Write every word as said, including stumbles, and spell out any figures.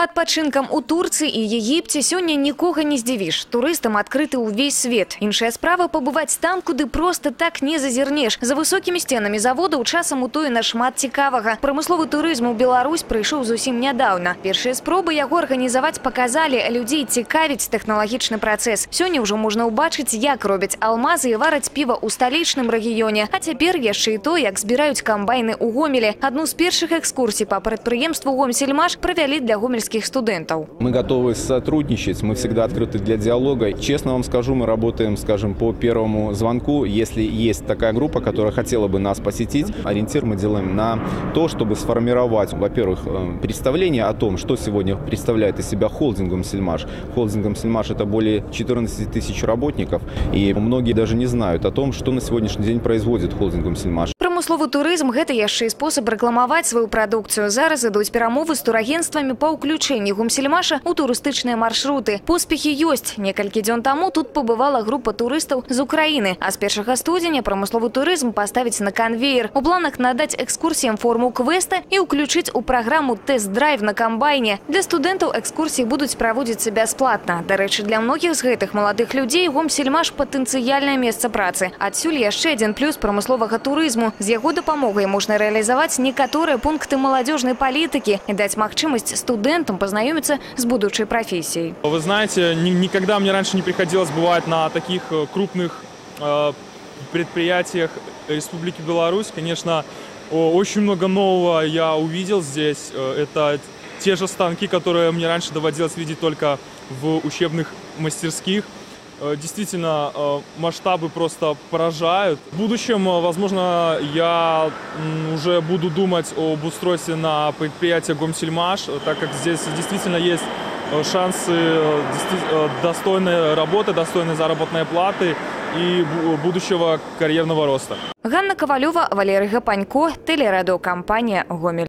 Адпачынкам у Турцыі і Егіпце сёння нікога не здзівіш. Турыстам адкрыты ўвесь свет. Іншая справа пабываць там, куды проста так не зазірнеш. За высокімі сценамі заводаў часам утое нашмат цікавага. Прамысловы турызм у Беларусь прыйшоў зусім нядаўна. Першыя спробы яго арганізаваць паказалі, людзей цікавіць тэхналагічны працэс. Сёння ўжо можна ўбачыць, як робяць алмазы і вараць піва ў сталічным рэгіёне. А цяпер яшчэ і то, як збіраюць камбайны ў Гомелі. Адну з першых экскурсій па прадпрыемству Гомсельмаш правялі для гомельскіх студентов. Мы готовы сотрудничать, мы всегда открыты для диалога. Честно вам скажу, мы работаем, скажем, по первому звонку. Если есть такая группа, которая хотела бы нас посетить, ориентир мы делаем на то, чтобы сформировать, во-первых, представление о том, что сегодня представляет из себя холдинг Гомсельмаш. Холдинг Гомсельмаш – это более четырнадцати тысяч работников, и многие даже не знают о том, что на сегодняшний день производит холдинг Гомсельмаш. Прамысловы турызм – гэта яшчэ і спосаб рэкламаваць сваю прадукцыю. Зараз ідуць перамовы з турагенцтвамі па ўключэнні Гомсельмаша ў турыстычныя маршруты. Поспехі ёсць. Некалькі дзён таму тут побывала група турыстаў з Украіны. А з першага студзеня прамысловы турызм паставіць на канвеер. У планах надаць экскурсіям форму квеста і ўключыць у праграму тэст-драйв на камбайне. Для студэнтаў экскурсіі будуць праводзіцца бясплатна. Дарэчы, для многіх з гэтых маладых людзей Гомсельмаш – патэнцыяльнае месца працы. Адсюль яшчэ адзін плюс прамысловага турызму. З яго дапамогай можна рэалізаваць некаторыя пункты маладзёжнай палітыкі і даць магчымасць студэнтам познакомиться с будущей профессией. Вы знаете, никогда мне раньше не приходилось бывать на таких крупных предприятиях Республики Беларусь. Конечно, очень много нового я увидел здесь. Это те же станки, которые мне раньше доводилось видеть только в учебных мастерских. Действительно, масштабы просто поражают. В будущем, возможно, я уже буду думать об устройстве на предприятие Гомсельмаш, так как здесь действительно есть шансы достойной работы, достойной заработной платы и будущего карьерного роста. Ганна Ковалева, Валерий Гапанько, телерадиокомпания «Гомель».